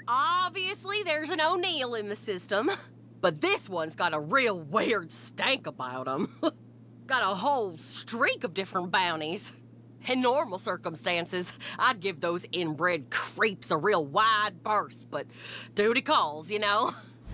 Obviously, there's an O'Neill in the system, but this one's got a real weird stank about him. Got a whole streak of different bounties. In normal circumstances, I'd give those inbred creeps a real wide berth, but duty calls, you know?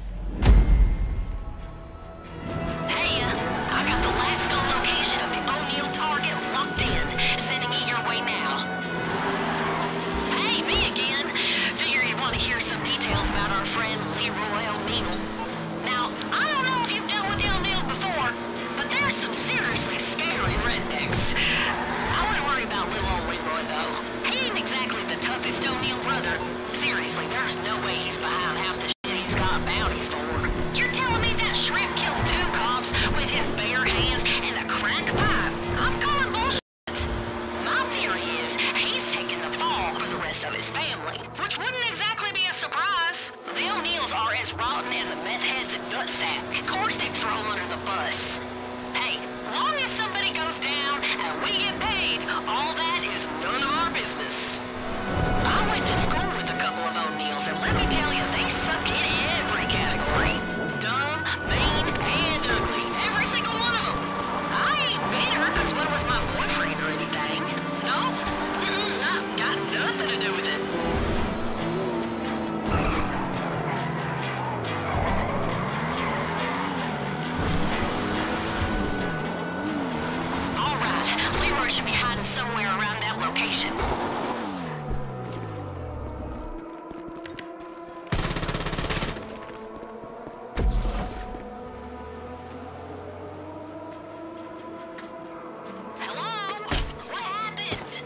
Hey, I got the last known location of the O'Neill target locked in. Sending it your way now. Hey, me again. Figure you'd want to hear some details about our friend Leroy O'Neill. Now, I don't know if you've dealt with the O'Neill before, but there's some seriously scary rednecks. I wouldn't worry about little old Leroy, though. He ain't exactly the toughest O'Neill brother. Seriously, there's no way he's behind half the shit he's got bounties for. You're telling me that shrimp killed 2 cops with his bare hands and a crack pipe? I'm calling bullshit. My theory is he's taking the fall for the rest of his family, which wouldn't exactly be a surprise. The O'Neills are as rotten as a meth head's nutsack. Of course they'd throw him under the bus. Hey, long as somebody goes down and we get paid, all that is none of our business. I went to school with a couple of O'Neills, and let me tell you, they suck in every category. Dumb, mean, and ugly. Every single one of them. I ain't bitter because one was my boyfriend or anything. No, not got nothing to do with it. All right, Leroy should be hiding somewhere around that location. Hello? What happened?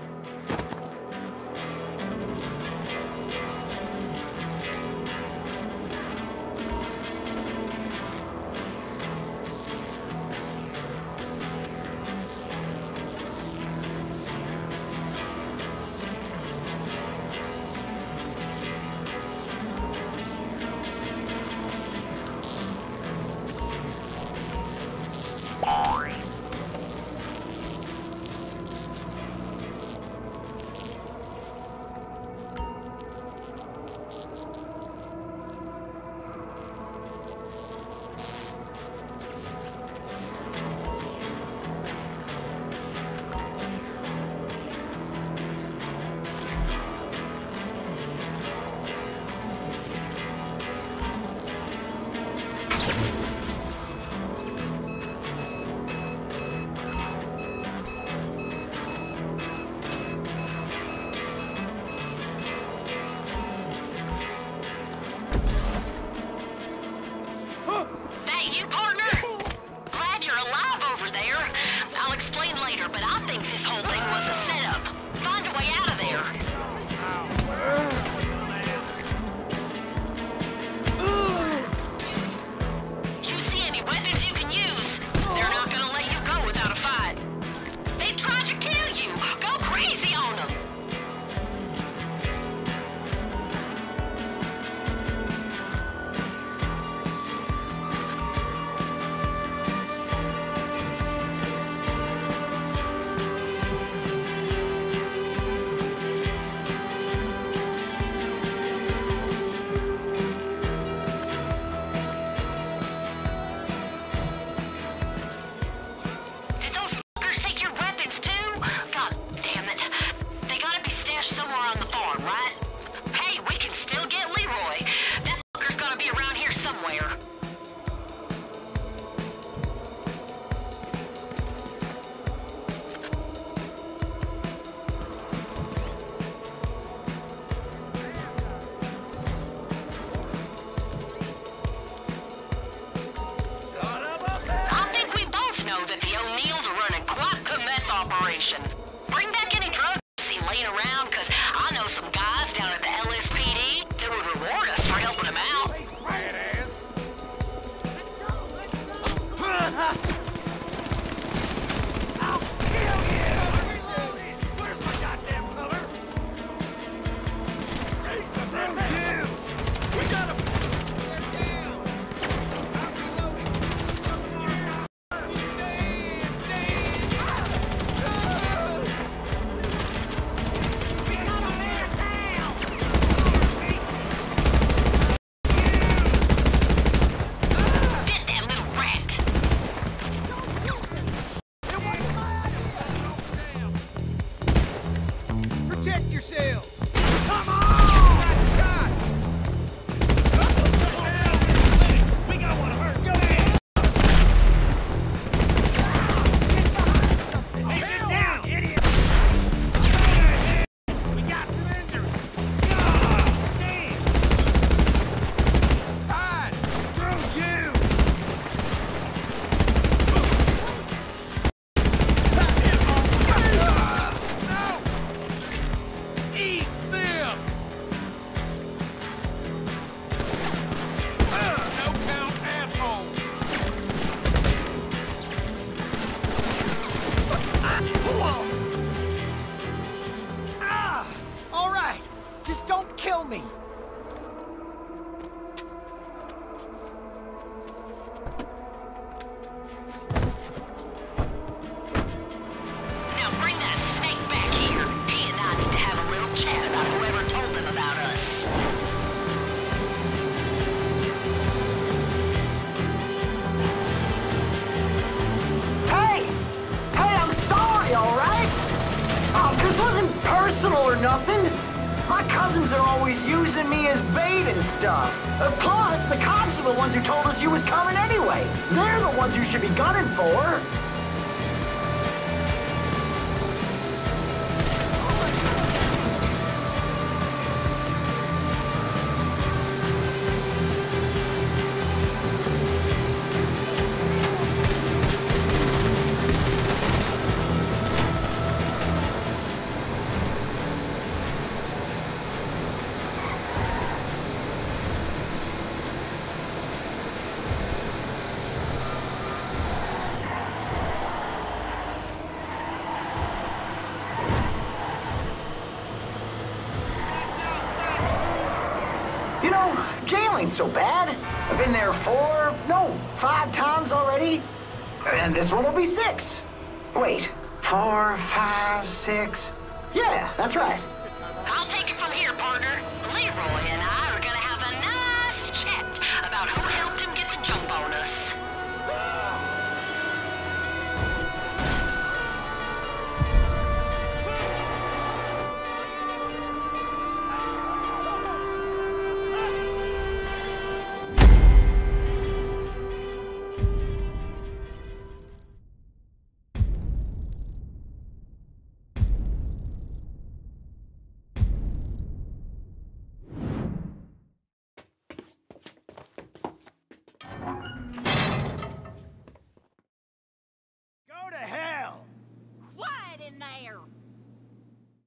That you, partner? Glad you're alive over there. I'll explain later, but I think this whole thing was a setup. Find a way out of there. You see any weapons you can use? They're not gonna let you go without a fight. They tried to kill you. Go crazy on them. Did those fuckers take your weapons too? God damn it. They gotta be stashed somewhere on the farm, right? Hey, we can still get Leroy. That fucker's gotta be around here somewhere. I think we both know that the O'Neills are running quite the meth operation. Bring back any drugs you see laying around, because I know some guys down at the LSPD that would reward us for helping them out. Don't kill me! Now bring that snake back here. He and I need to have a little chat about whoever told them about us. Hey! Hey, I'm sorry, all right? Oh, this wasn't personal or nothing. My cousins are always using me as bait and stuff. Plus, the cops are the ones who told us you was coming anyway. They're the ones you should be gunning for. You know, jail ain't so bad. I've been there 5 times already. And this one will be 6. Wait, 4, 5, 6. Yeah, that's right. I'll take it from here, partner. Leroy and I are gonna have a nice chat about who helped him get the jump on us. Go to hell! Quiet in there!